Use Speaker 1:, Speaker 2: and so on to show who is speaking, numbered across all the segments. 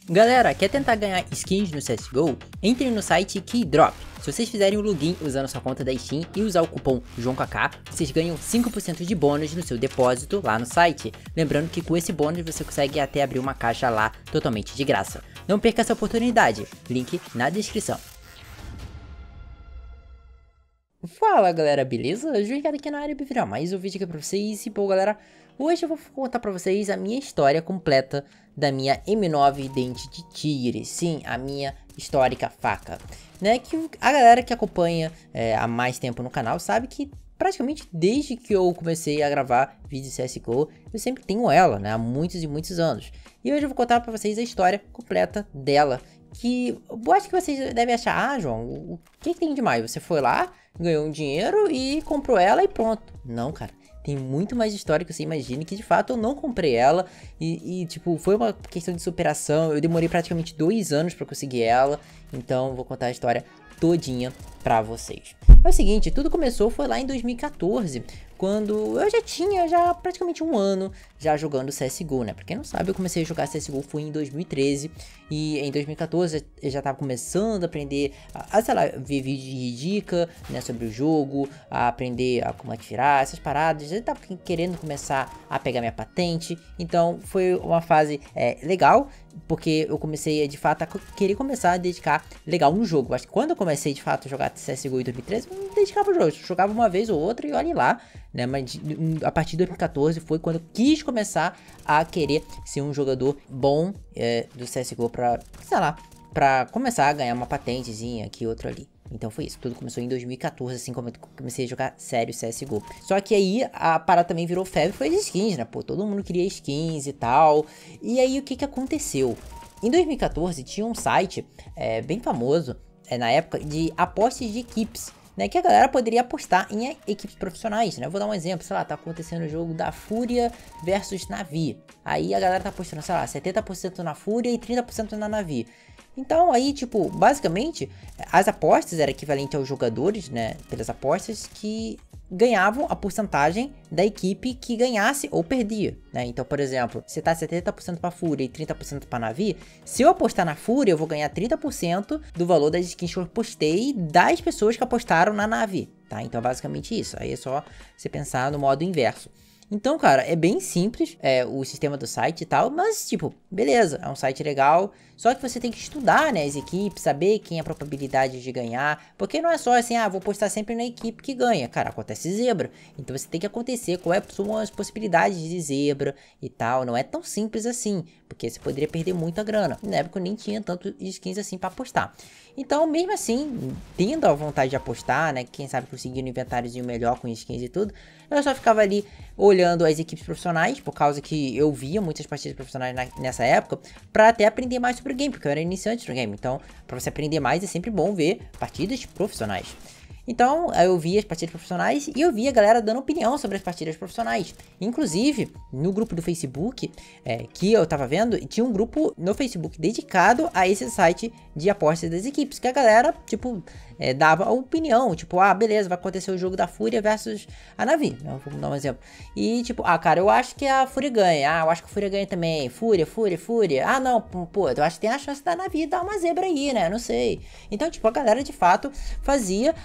Speaker 1: Galera, quer tentar ganhar skins no CSGO? Entre no site Keydrop. Se vocês fizerem o login usando sua conta da Steam e usar o cupom JONKK, vocês ganham 5% de bônus no seu depósito lá no site. Lembrando que com esse bônus você consegue até abrir uma caixa lá totalmente de graça. Não perca essa oportunidade, link na descrição. Fala galera, beleza? Jogado aqui na área para virar mais um vídeo aqui pra vocês. E bom galera, hoje eu vou contar pra vocês a minha história completa da minha M9 Dente de Tigre. Sim, a minha histórica faca, né? Que a galera que acompanha há mais tempo no canal sabe que praticamente desde que eu comecei a gravar vídeos CSGO, eu sempre tenho ela, né? Há muitos e muitos anos. E hoje eu vou contar pra vocês a história completa dela. Que eu acho que vocês devem achar, ah João, o que tem de mais? Você foi lá, ganhou um dinheiro e comprou ela e pronto. Não, cara, tem muito mais história que você imagine, que de fato eu não comprei ela e tipo, foi uma questão de superação. Eu demorei praticamente 2 anos pra conseguir ela, então vou contar a história todinha pra vocês. É o seguinte, tudo começou foi lá em 2014, quando eu já tinha praticamente um ano já jogando CSGO, né? Pra quem não sabe, eu comecei a jogar CSGO foi em 2013 e em 2014 eu já tava começando a aprender sei lá, ver vídeo de dica, né, sobre o jogo, a aprender como é que virar, essas paradas. Eu tava querendo começar a pegar minha patente, então foi uma fase legal, porque eu comecei de fato a querer começar a dedicar legal no jogo. Acho que quando eu comecei de fato a jogar CSGO em 2013, eu me dedicava ao jogo, eu jogava uma vez ou outra e olhe lá, né? Mas a partir de 2014 foi quando eu quis começar a querer ser um jogador bom do CSGO pra, sei lá, pra começar a ganhar uma patentezinha aqui, outra ali. Então foi isso, tudo começou em 2014, assim como eu comecei a jogar sério CSGO. Só que aí a parada também virou febre, foi as skins, né? Pô, todo mundo queria skins e tal. E aí o que que aconteceu? Em 2014 tinha um site bem famoso, na época, de apostas de equipes, né, que a galera poderia apostar em equipes profissionais, né? Eu vou dar um exemplo, sei lá, tá acontecendo o jogo da Fúria versus Navi. Aí a galera tá apostando, sei lá, 70% na Fúria e 30% na Navi. Então aí, tipo, basicamente, as apostas eram equivalentes aos jogadores, né, pelas apostas que ganhavam a porcentagem da equipe que ganhasse ou perdia, né? Então, por exemplo, se tá 70% pra Fúria e 30% pra Navi, se eu apostar na Fúria, eu vou ganhar 30% do valor das skins que eu apostei das pessoas que apostaram na Navi, tá? Então, basicamente isso. Aí é só você pensar no modo inverso. Então, cara, é bem simples o sistema do site e tal, mas, tipo, beleza, é um site legal, só que você tem que estudar, né, as equipes, saber quem é a probabilidade de ganhar, porque não é só assim, vou postar sempre na equipe que ganha, cara, acontece zebra, então você tem que acontecer quais são as possibilidades de zebra e tal, não é tão simples assim, porque você poderia perder muita grana, na época eu nem tinha tanto skins assim pra apostar. Então, mesmo assim, tendo a vontade de apostar, né, quem sabe conseguindo um inventáriozinho melhor com skins e tudo, eu só ficava ali olhando as equipes profissionais, por causa que eu via muitas partidas profissionais nessa época, pra até aprender mais sobre o game, porque eu era iniciante no game. Então, pra você aprender mais, é sempre bom ver partidas profissionais. Então, eu via as partidas profissionais e eu via a galera dando opinião sobre as partidas profissionais. Inclusive, no grupo do Facebook, que eu tava vendo, tinha um grupo no Facebook dedicado a esse site de apostas das equipes, que a galera, tipo, dava a opinião, tipo, beleza, vai acontecer o jogo da Fúria versus a Navi, vamos dar um exemplo. E tipo, cara, eu acho que a Fúria ganha, eu acho que a Fúria ganha também, Fúria, não, pô, eu acho que tem a chance da Navi dar uma zebra aí, né, não sei. Então, tipo, a galera de fato fazia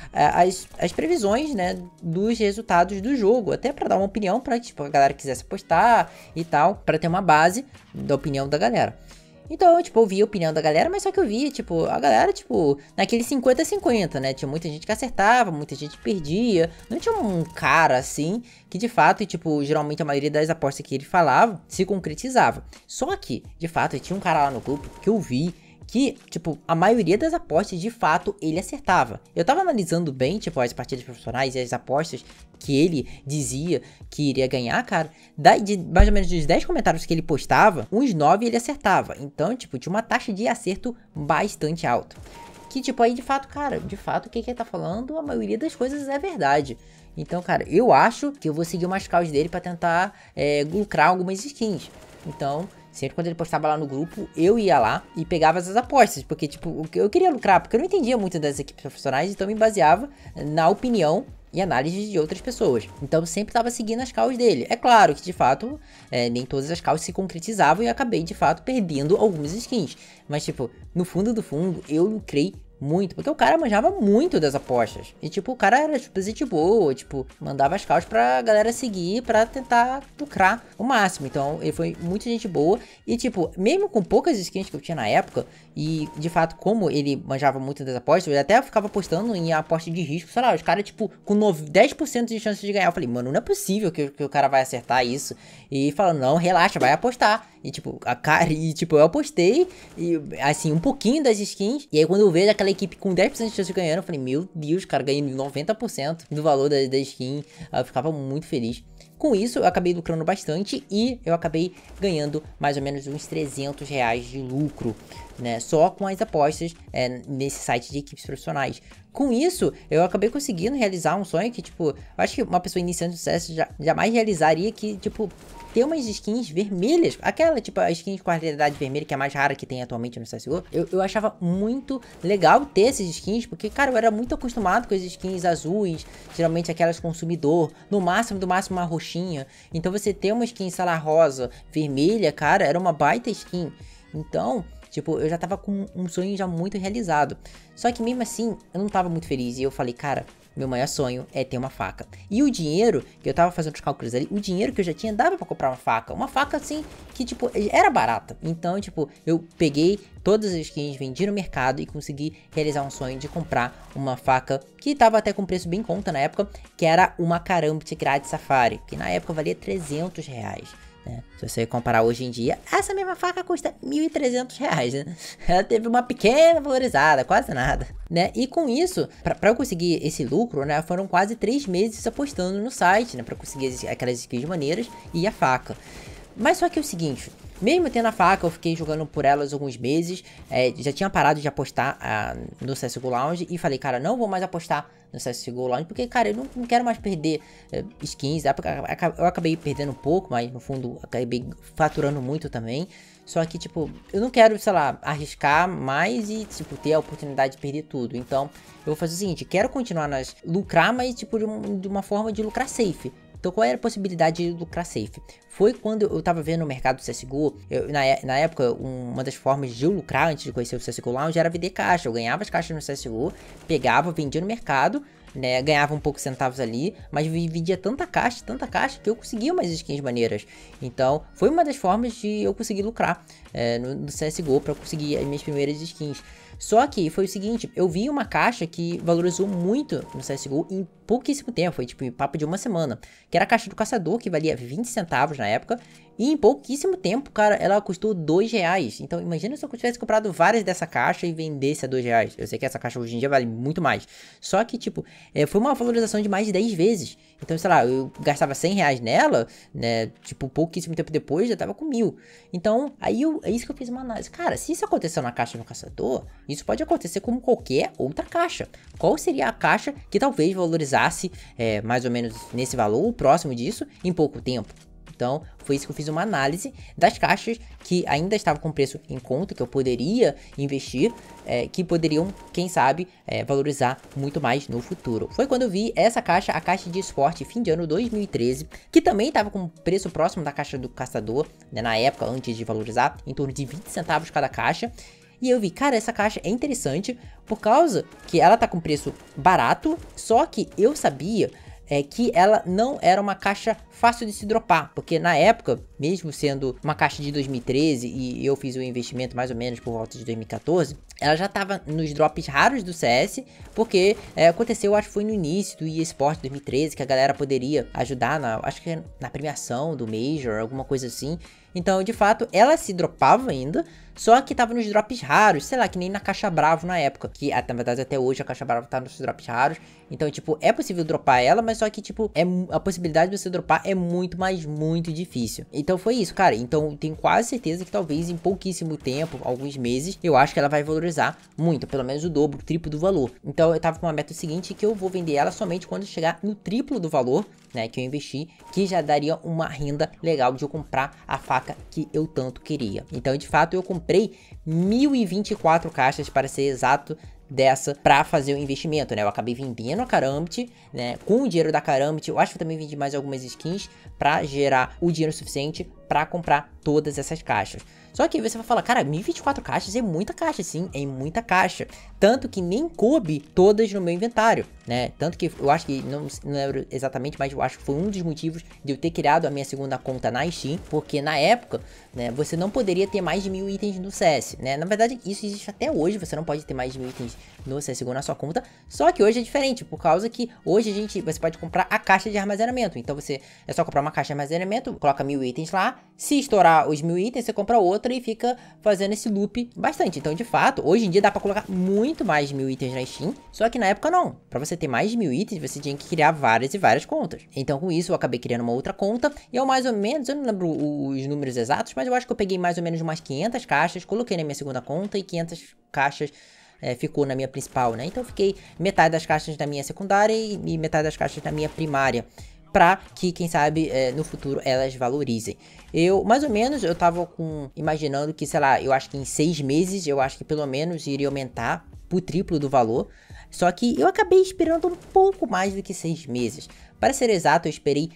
Speaker 1: as previsões, né, dos resultados do jogo, até pra dar uma opinião pra, tipo, a galera quisesse apostar e tal, pra ter uma base da opinião da galera. Então, tipo, eu via a opinião da galera, mas só que eu via, tipo, a galera, tipo, naquele 50-50, né? Tinha muita gente que acertava, muita gente que perdia. Não tinha um cara, assim, que de fato, tipo, geralmente a maioria das apostas que ele falava se concretizava. Só que, de fato, tinha um cara lá no grupo que eu vi que, tipo, a maioria das apostas, de fato, ele acertava. Eu tava analisando bem, tipo, as partidas profissionais e as apostas que ele dizia que iria ganhar, cara. De mais ou menos dos 10 comentários que ele postava, uns 9 ele acertava. Então, tipo, tinha uma taxa de acerto bastante alta. Que, tipo, aí, de fato, cara, de fato, o que ele tá falando, a maioria das coisas é verdade. Então, cara, eu acho que eu vou seguir umas causas dele pra tentar lucrar algumas skins. Então, sempre quando ele postava lá no grupo, eu ia lá e pegava as apostas, porque, tipo, eu queria lucrar, porque eu não entendia muito das equipes profissionais, então eu me baseava na opinião e análises de outras pessoas. Então sempre estava seguindo as calls dele. É claro que de fato nem todas as calls se concretizavam e eu acabei de fato perdendo algumas skins. Mas tipo, no fundo do fundo eu lucrei muito, porque o cara manjava muito das apostas. E tipo, o cara era tipo, gente boa, tipo, mandava as calls pra galera seguir pra tentar lucrar o máximo. Então ele foi muito gente boa. E tipo, mesmo com poucas skins que eu tinha na época, e de fato, como ele manjava muito das apostas, eu até ficava apostando em aposta de risco, sei lá, os caras, tipo, com 10% de chance de ganhar. Eu falei, mano, não é possível que o cara vai acertar isso. E falando, não, relaxa, vai apostar. E tipo, eu apostei, e assim, um pouquinho das skins. E aí quando eu vejo aquela equipe com 10% de chance de ganhar, eu falei, meu Deus, cara, ganhei 90% do valor da skin. Eu ficava muito feliz. Com isso, eu acabei lucrando bastante e eu acabei ganhando mais ou menos uns R$300 de lucro, né? Só com as apostas nesse site de equipes profissionais. Com isso, eu acabei conseguindo realizar um sonho que, tipo, eu acho que uma pessoa iniciante de CS jamais realizaria, que, tipo, ter umas skins vermelhas, aquela, tipo, a skin de qualidade vermelha, que é a mais rara que tem atualmente no CSGO, eu achava muito legal ter essas skins, porque, cara, eu era muito acostumado com as skins azuis, geralmente aquelas consumidor, no máximo, do máximo uma roxinha. Então você ter uma skin, sei lá, rosa, vermelha, cara, era uma baita skin. Então, tipo, eu já tava com um sonho já muito realizado. Só que mesmo assim, eu não tava muito feliz. E eu falei, cara, meu maior sonho é ter uma faca. E o dinheiro, que eu tava fazendo os cálculos ali, o dinheiro que eu já tinha dava pra comprar uma faca. Uma faca, assim, que, tipo, era barata. Então, tipo, eu peguei todas as skins, vendi no mercado e consegui realizar um sonho de comprar uma faca que tava até com preço bem em conta na época, que era uma Karambit Grade Safari, que na época valia R$300. Né? Se você comparar hoje em dia, essa mesma faca custa R$1.300, né? Ela teve uma pequena valorizada, quase nada, né? E com isso, pra eu conseguir esse lucro, né, foram quase 3 meses apostando no site, né, pra conseguir aquelas skins maneiras e a faca. Mas só que é o seguinte, mesmo tendo a faca, eu fiquei jogando por elas alguns meses, já tinha parado de apostar no CSGO Lounge e falei, cara, não vou mais apostar no CSGO Lounge, porque, cara, eu não quero mais perder skins. Eu acabei perdendo um pouco, mas no fundo acabei faturando muito também. Só que, tipo, eu não quero, sei lá, arriscar mais e, tipo, ter a oportunidade de perder tudo. Então, eu vou fazer o seguinte, quero continuar lucrar, mas, tipo, de uma forma de lucrar safe. Então, qual era a possibilidade de lucrar safe? Foi quando eu tava vendo no mercado do CSGO, na época, uma das formas de eu lucrar antes de conhecer o CSGO Lounge era vender caixa. Eu ganhava as caixas no CSGO, pegava, vendia no mercado, né, ganhava um pouco centavos ali, mas vendia tanta caixa, que eu conseguia umas skins maneiras. Então, foi uma das formas de eu conseguir lucrar no CSGO, para conseguir as minhas primeiras skins. Só que foi o seguinte, eu vi uma caixa que valorizou muito no CSGO em pouquíssimo tempo, foi tipo em papo de uma semana, que era a caixa do caçador, que valia 20 centavos na época, e em pouquíssimo tempo, cara, ela custou R$2. Então imagina se eu tivesse comprado várias dessa caixa e vendesse a R$2. Eu sei que essa caixa hoje em dia vale muito mais. Só que, tipo, foi uma valorização de mais de 10 vezes. Então, sei lá, eu gastava R$100 nela, né, tipo, pouquíssimo tempo depois já tava com 1.000. Então, aí é isso que eu fiz uma análise. Cara, se isso aconteceu na caixa do caçador, isso pode acontecer com qualquer outra caixa. Qual seria a caixa que talvez valorizasse mais ou menos nesse valor, ou próximo disso, em pouco tempo? Então, foi isso que eu fiz uma análise das caixas que ainda estavam com preço em conta, que eu poderia investir, que poderiam, quem sabe, valorizar muito mais no futuro. Foi quando eu vi essa caixa, a caixa de esporte fim de ano 2013, que também estava com preço próximo da caixa do caçador, né, na época, antes de valorizar, em torno de 20 centavos cada caixa. E eu vi, cara, essa caixa é interessante por causa que ela tá com preço barato, só que eu sabia que ela não era uma caixa fácil de se dropar, porque na época, mesmo sendo uma caixa de 2013 e eu fiz o investimento mais ou menos por volta de 2014, ela já estava nos drops raros do CS, porque aconteceu, acho que foi no início do eSport 2013, que a galera poderia ajudar, acho que na premiação do Major, alguma coisa assim. Então, de fato, ela se dropava ainda, só que tava nos drops raros, sei lá, que nem na Caixa Bravo na época, que na verdade até hoje a Caixa Bravo tá nos drops raros. Então, tipo, é possível dropar ela, mas só que, tipo, a possibilidade de você dropar é muito, mas muito difícil. Então foi isso, cara. Então tenho quase certeza que talvez em pouquíssimo tempo, alguns meses, eu acho que ela vai valorizar muito, pelo menos o dobro, o triplo do valor. Então eu tava com uma meta seguinte, que eu vou vender ela somente quando chegar no triplo do valor, né, que eu investi, que já daria uma renda legal de eu comprar a faca que eu tanto queria. Então, de fato, eu comprei 1024 caixas, para ser exato, dessa pra fazer o investimento, né? Eu acabei vendendo a Karambit, né? Com o dinheiro da Karambit, eu acho que eu também vendi mais algumas skins pra gerar o dinheiro suficiente pra comprar todas essas caixas. Só que você vai falar, cara, 1024 caixas é muita caixa, sim, é muita caixa. Tanto que nem coube todas no meu inventário, né? Tanto que eu acho que, não lembro exatamente, mas eu acho que foi um dos motivos de eu ter criado a minha segunda conta na Steam. Porque na época, né, você não poderia ter mais de 1000 itens no CS, né? Na verdade, isso existe até hoje, você não pode ter mais de 1000 itens no CSGO na sua conta. Só que hoje é diferente, por causa que hoje você pode comprar a caixa de armazenamento. Então é só comprar uma caixa de armazenamento, coloca 1000 itens lá. Se estourar os 1000 itens, você compra outra e fica fazendo esse loop bastante. Então, de fato, hoje em dia dá pra colocar muito mais de 1000 itens na Steam. Só que na época não. Pra você ter mais de 1000 itens, você tinha que criar várias e várias contas. Então, com isso, eu acabei criando uma outra conta. E eu mais ou menos, eu não lembro os números exatos, mas eu acho que eu peguei mais ou menos umas 500 caixas, coloquei na minha segunda conta e 500 caixas ficou na minha principal, né? Então, eu fiquei metade das caixas na minha secundária e metade das caixas na minha primária. Pra que, quem sabe, no futuro elas valorizem. Mais ou menos, eu tava imaginando que, sei lá, eu acho que em 6 meses, eu acho que pelo menos iria aumentar pro triplo do valor. Só que eu acabei esperando um pouco mais do que 6 meses. Para ser exato, eu esperei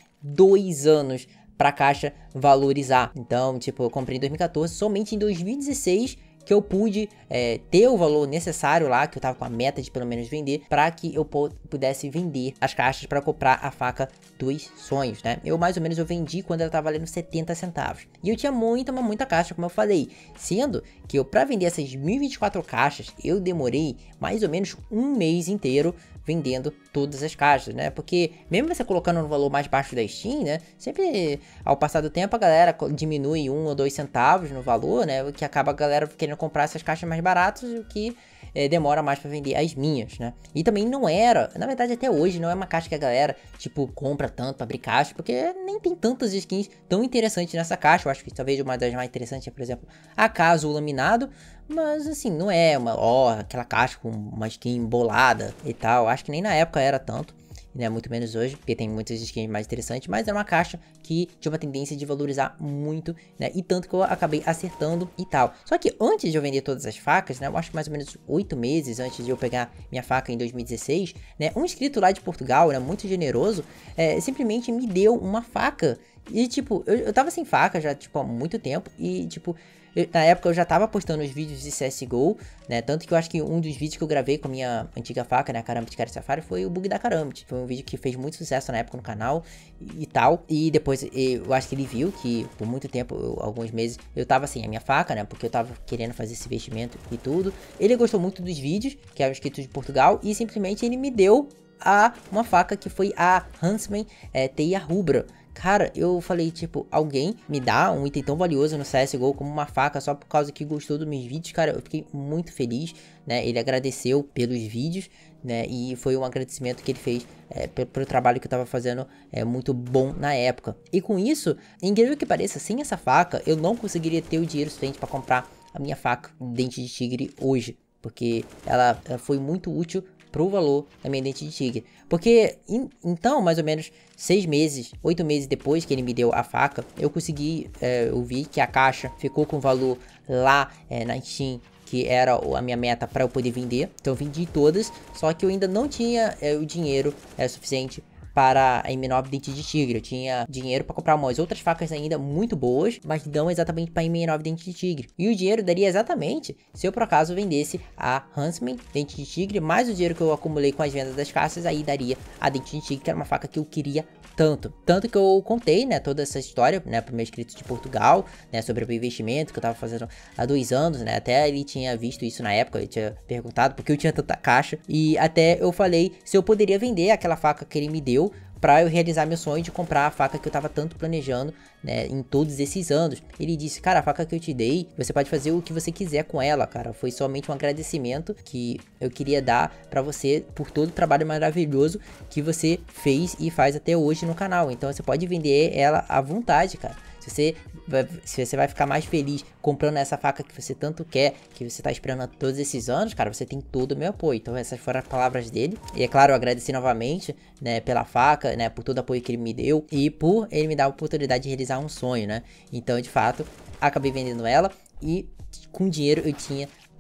Speaker 1: 2 anos pra caixa valorizar. Então, tipo, eu comprei em 2014, somente em 2016... que eu pude ter o valor necessário lá, que eu tava com a meta de pelo menos vender, para que eu pudesse vender as caixas para comprar a faca dos sonhos, né? Mais ou menos eu vendi quando ela tava valendo 70 centavos. E eu tinha muita caixa, como eu falei. Sendo que para vender essas 1024 caixas, eu demorei mais ou menos um mês inteiro vendendo todas as caixas, né? Porque mesmo você colocando no valor mais baixo da Steam, né? Sempre ao passar do tempo a galera diminui 1 ou 2 centavos no valor, né? O que acaba a galera querendo comprar essas caixas mais baratas, o que demora mais para vender as minhas, né? E também não era, na verdade até hoje não é uma caixa que a galera tipo compra tanto para abrir caixa, porque nem tem tantas skins tão interessantes nessa caixa. Eu acho que talvez uma das mais interessantes é, por exemplo, a Caso Laminado. Mas assim, não é aquela caixa com uma skin bolada e tal. Acho que nem na época era tanto, né? Muito menos hoje, porque tem muitas skins mais interessantes. Mas era uma caixa que tinha uma tendência de valorizar muito, né? E tanto que eu acabei acertando e tal. Só que antes de eu vender todas as facas, né? Eu acho que mais ou menos 8 meses antes de eu pegar minha faca em 2016, né? Um inscrito lá de Portugal, né? Muito generoso, simplesmente me deu uma faca. E tipo, eu tava sem faca já, tipo, há muito tempo. E tipo... na época eu já tava postando os vídeos de CSGO, né? Tanto que eu acho que um dos vídeos que eu gravei com a minha antiga faca, né? A Karambit Kari Safari, foi o bug da Karambit. Foi um vídeo que fez muito sucesso na época no canal e tal. E depois eu acho que ele viu que por muito tempo, alguns meses, eu tava sem a minha faca, né? Porque eu tava querendo fazer esse investimento e tudo. Ele gostou muito dos vídeos, que era o inscrito de Portugal, e simplesmente ele me deu uma faca que foi a Huntsman Teia Rubra. Cara, eu falei, tipo, alguém me dá um item tão valioso no CSGO como uma faca só por causa que gostou dos meus vídeos, cara, eu fiquei muito feliz, né? Ele agradeceu pelos vídeos, né? E foi um agradecimento que ele fez pelo trabalho que eu tava fazendo muito bom na época. E com isso, incrível que pareça, sem essa faca, eu não conseguiria ter o dinheiro suficiente para comprar a minha faca Dente de Tigre hoje, porque ela foi muito útil pro valor da minha Dente de Tigre. Porque, então, mais ou menos 6 meses, 8 meses depois que ele me deu a faca, eu consegui, eu vi que a caixa ficou com valor lá na Steam, que era a minha meta para eu poder vender. Então eu vendi todas, só que eu ainda não tinha o dinheiro suficiente para a M9 Dente de Tigre. Eu tinha dinheiro para comprar umas outras facas ainda muito boas, mas não exatamente para a M9 Dente de Tigre. E o dinheiro daria exatamente se eu por acaso vendesse a Huntsman Dente de Tigre, mais o dinheiro que eu acumulei com as vendas das caixas, aí daria a Dente de Tigre, que era uma faca que eu queria tanto que eu contei, né, toda essa história, né, pro meu inscrito de Portugal, né, sobre o investimento que eu tava fazendo há 2 anos, né, até ele tinha visto isso na época, ele tinha perguntado porque eu tinha tanta caixa, e até eu falei se eu poderia vender aquela faca que ele me deu, para eu realizar meu sonho de comprar a faca que eu tava tanto planejando, né, em todos esses anos. Ele disse, cara, a faca que eu te dei, você pode fazer o que você quiser com ela, cara. Foi somente um agradecimento que eu queria dar para você por todo o trabalho maravilhoso que você fez e faz até hoje no canal. Então você pode vender ela à vontade, cara. Se você vai ficar mais feliz comprando essa faca que você tanto quer, que você tá esperando todos esses anos, cara, você tem todo o meu apoio. Então essas foram as palavras dele. E é claro, eu agradeci novamente, né, pela faca, né, por todo o apoio que ele me deu e por ele me dar a oportunidade de realizar um sonho, né. Então, de fato, acabei vendendo ela e com dinheiro eu tinha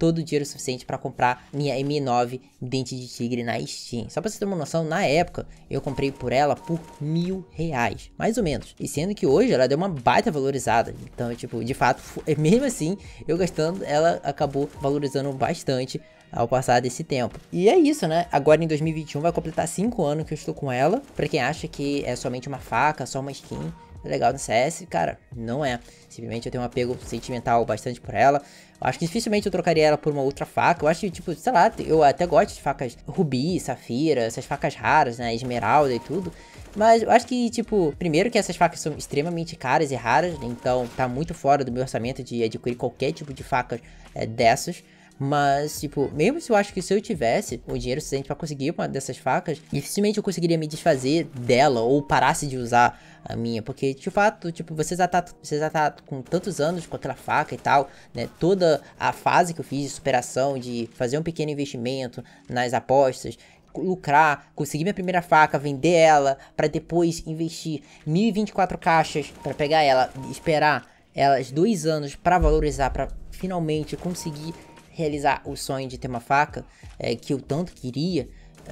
Speaker 1: todo o dinheiro suficiente para comprar minha M9 Dente de Tigre na Steam. Só pra você ter uma noção, na época eu comprei por ela por R$1.000, mais ou menos. E sendo que hoje ela deu uma baita valorizada. Então, tipo, de fato, mesmo assim, eu gastando, ela acabou valorizando bastante ao passar desse tempo. E é isso, né? Agora em 2021 vai completar 5 anos que eu estou com ela. Pra quem acha que é somente uma faca, só uma skin legal no CS, cara, não é. Simplesmente eu tenho um apego sentimental bastante por ela. Eu acho que dificilmente eu trocaria ela por uma outra faca. Eu acho que, tipo, sei lá, eu até gosto de facas rubi, safira, essas facas raras, né? Esmeralda e tudo. Mas eu acho que, tipo, primeiro que essas facas são extremamente caras e raras, então tá muito fora do meu orçamento de adquirir qualquer tipo de facas dessas. Mas, tipo, mesmo se eu acho que se eu tivesse o dinheiro suficiente pra conseguir uma dessas facas, dificilmente eu conseguiria me desfazer dela ou parasse de usar a minha. Porque, de fato, tipo, você já tá com tantos anos com aquela faca e tal, né? Toda a fase que eu fiz de superação, de fazer um pequeno investimento nas apostas, lucrar, conseguir minha primeira faca, vender ela, pra depois investir 1024 caixas pra pegar ela, esperar elas 2 anos pra valorizar, pra finalmente conseguir realizar o sonho de ter uma faca, que eu tanto queria,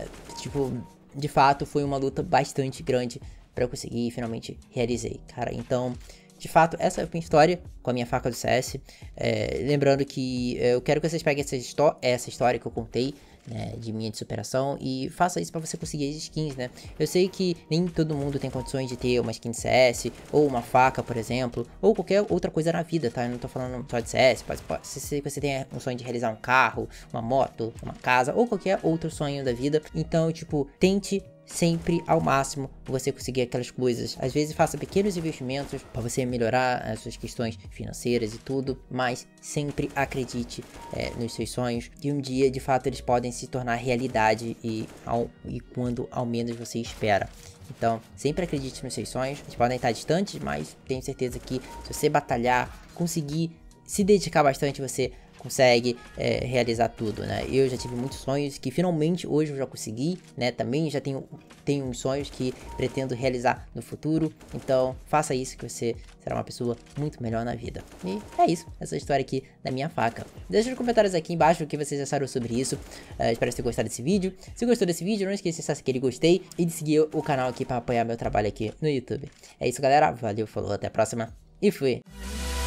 Speaker 1: tipo, de fato foi uma luta bastante grande pra eu conseguir e finalmente realizei, cara. Então, de fato, essa é a minha história com a minha faca do CS. Lembrando que eu quero que vocês peguem essa história que eu contei, né, de minha de superação, e faça isso pra você conseguir as skins, né? Eu sei que nem todo mundo tem condições de ter uma skin de CS, ou uma faca, por exemplo, ou qualquer outra coisa na vida, tá? Eu não tô falando só de CS, se você tem um sonho de realizar um carro, uma moto, uma casa, ou qualquer outro sonho da vida, então, tipo, tente sempre ao máximo você conseguir aquelas coisas. Às vezes faça pequenos investimentos para você melhorar as suas questões financeiras e tudo, mas sempre acredite nos seus sonhos, que um dia de fato eles podem se tornar realidade e quando ao menos você espera. Então sempre acredite nos seus sonhos, eles podem estar distantes, mas tenho certeza que se você batalhar, conseguir se dedicar bastante, você consegue realizar tudo, né? Eu já tive muitos sonhos que finalmente hoje eu já consegui, né? Também já tenho uns sonhos que pretendo realizar no futuro. Então faça isso que você será uma pessoa muito melhor na vida. E é isso, essa história aqui da minha faca. Deixa nos comentários aqui embaixo o que vocês acharam sobre isso. Espero que tenham gostado desse vídeo. Se gostou desse vídeo, não esqueça de acessar aquele gostei e de seguir o canal aqui para apoiar meu trabalho aqui no YouTube. É isso, galera. Valeu, falou, até a próxima e fui!